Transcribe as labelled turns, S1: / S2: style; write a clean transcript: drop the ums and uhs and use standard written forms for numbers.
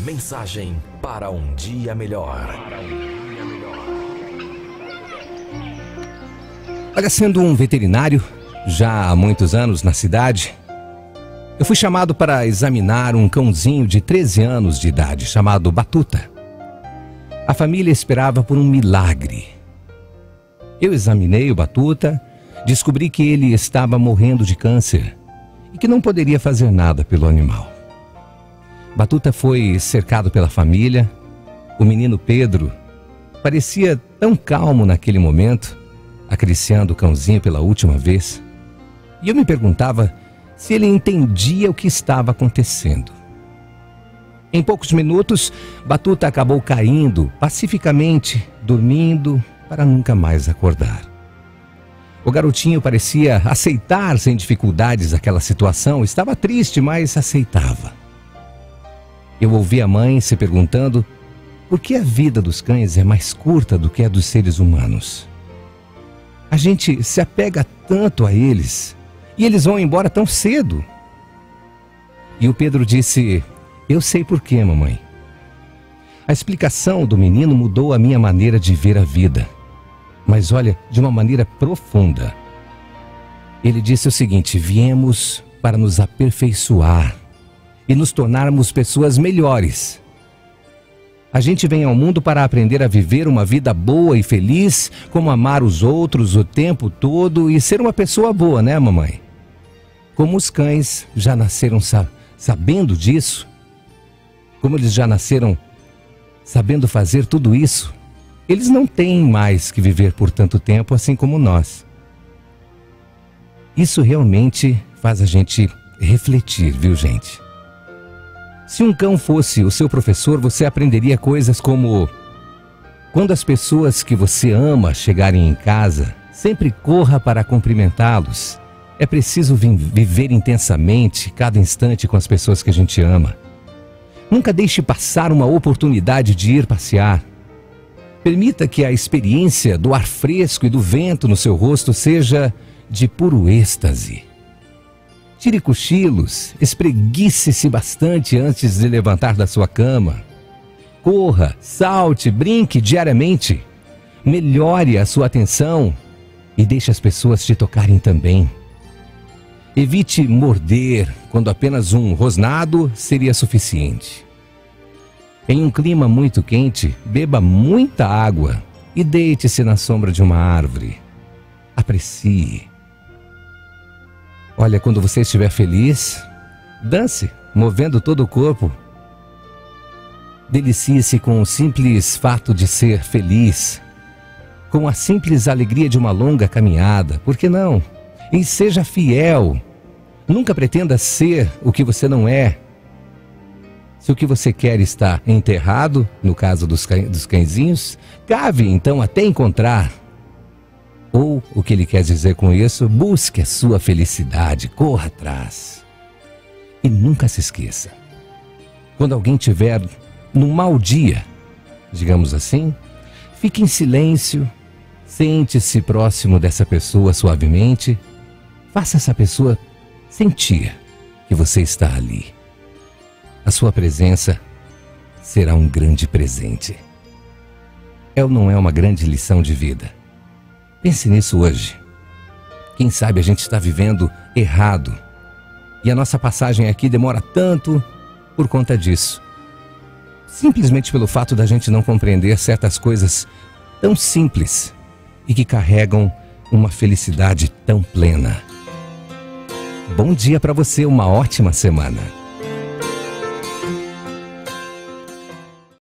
S1: Mensagem para um dia melhor.
S2: Olha, sendo um veterinário, já há muitos anos na cidade, eu fui chamado para examinar um cãozinho de 13 anos de idade, chamado Batuta. A família esperava por um milagre. Eu examinei o Batuta, descobri que ele estava morrendo de câncer e que não poderia fazer nada pelo animal. Batuta foi cercado pela família. O menino Pedro parecia tão calmo naquele momento, acariciando o cãozinho pela última vez. E eu me perguntava se ele entendia o que estava acontecendo. Em poucos minutos, Batuta acabou caindo pacificamente, dormindo para nunca mais acordar. O garotinho parecia aceitar sem dificuldades aquela situação. Estava triste, mas aceitava. Eu ouvi a mãe se perguntando por que a vida dos cães é mais curta do que a dos seres humanos. A gente se apega tanto a eles e eles vão embora tão cedo. E o Pedro disse: "Eu sei por quê, mamãe." A explicação do menino mudou a minha maneira de ver a vida, mas olha, de uma maneira profunda. Ele disse o seguinte: viemos para nos aperfeiçoar e nos tornarmos pessoas melhores. A gente vem ao mundo para aprender a viver uma vida boa e feliz, como amar os outros o tempo todo e ser uma pessoa boa, né, mamãe? Como os cães já nasceram sabendo disso, como eles já nasceram sabendo fazer tudo isso, eles não têm mais que viver por tanto tempo assim como nós. Isso realmente faz a gente refletir, viu, gente? Se um cão fosse o seu professor, você aprenderia coisas como: quando as pessoas que você ama chegarem em casa, sempre corra para cumprimentá-los. É preciso viver intensamente cada instante com as pessoas que a gente ama. Nunca deixe passar uma oportunidade de ir passear. Permita que a experiência do ar fresco e do vento no seu rosto seja de puro êxtase. Tire cochilos, espreguice-se bastante antes de levantar da sua cama. Corra, salte, brinque diariamente. Melhore a sua atenção e deixe as pessoas te tocarem também. Evite morder quando apenas um rosnado seria suficiente. Em um clima muito quente, beba muita água e deite-se na sombra de uma árvore. Aprecie. Olha, quando você estiver feliz, dance, movendo todo o corpo. Delicie-se com o simples fato de ser feliz, com a simples alegria de uma longa caminhada. Por que não? E seja fiel. Nunca pretenda ser o que você não é. Se o que você quer está enterrado, no caso dos cãezinhos, cave então até encontrar. Ou, o que ele quer dizer com isso, busque a sua felicidade, corra atrás. E nunca se esqueça, quando alguém tiver num mau dia, digamos assim, fique em silêncio, sente-se próximo dessa pessoa suavemente, faça essa pessoa sentir que você está ali. A sua presença será um grande presente. É ou não é uma grande lição de vida? Pense nisso hoje. Quem sabe a gente está vivendo errado e a nossa passagem aqui demora tanto por conta disso. Simplesmente pelo fato da gente não compreender certas coisas tão simples e que carregam uma felicidade tão plena. Bom dia para você, uma ótima semana.